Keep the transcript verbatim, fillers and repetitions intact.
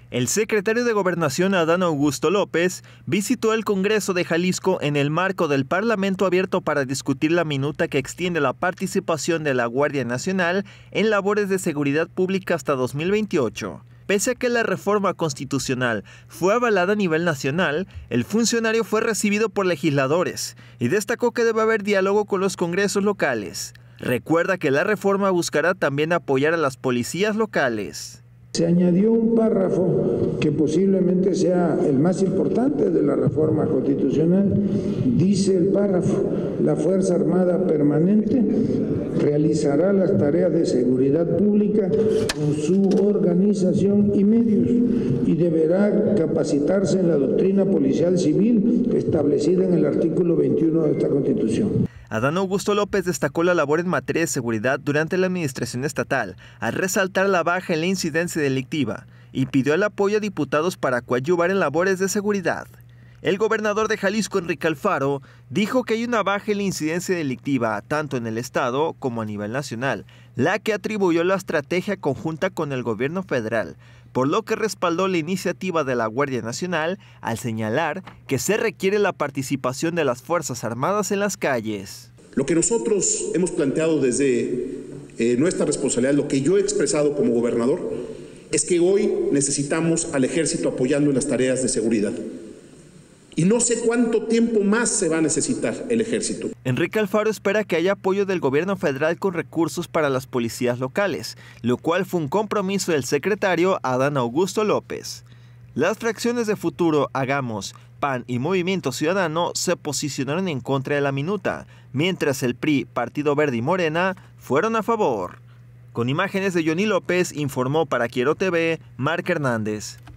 El secretario de Gobernación, Adán Augusto López, visitó el Congreso de Jalisco en el marco del Parlamento Abierto para discutir la minuta que extiende la participación de la Guardia Nacional en labores de seguridad pública hasta dos mil veintiocho. Pese a que la reforma constitucional fue avalada a nivel nacional, el funcionario fue recibido por legisladores y destacó que debe haber diálogo con los congresos locales. Recuerda que la reforma buscará también apoyar a las policías locales. Se añadió un párrafo que posiblemente sea el más importante de la reforma constitucional. Dice el párrafo: la Fuerza Armada Permanente realizará las tareas de seguridad pública con su organización y medios y deberá capacitarse en la doctrina policial civil establecida en el artículo veintiuno de esta Constitución. Adán Augusto López destacó la labor en materia de seguridad durante la administración estatal, al resaltar la baja en la incidencia delictiva, y pidió el apoyo a diputados para coadyuvar en labores de seguridad. El gobernador de Jalisco, Enrique Alfaro, dijo que hay una baja en la incidencia delictiva tanto en el estado como a nivel nacional, la que atribuyó la estrategia conjunta con el gobierno federal, por lo que respaldó la iniciativa de la Guardia Nacional al señalar que se requiere la participación de las Fuerzas Armadas en las calles. Lo que nosotros hemos planteado desde eh, nuestra responsabilidad, lo que yo he expresado como gobernador, es que hoy necesitamos al Ejército apoyando en las tareas de seguridad. Y no sé cuánto tiempo más se va a necesitar el Ejército. Enrique Alfaro espera que haya apoyo del gobierno federal con recursos para las policías locales, lo cual fue un compromiso del secretario Adán Augusto López. Las fracciones de Futuro, Hagamos, P A N y Movimiento Ciudadano se posicionaron en contra de la minuta, mientras el P R I, Partido Verde y Morena fueron a favor. Con imágenes de Johnny López, informó para Quiero T V, Marc Hernández.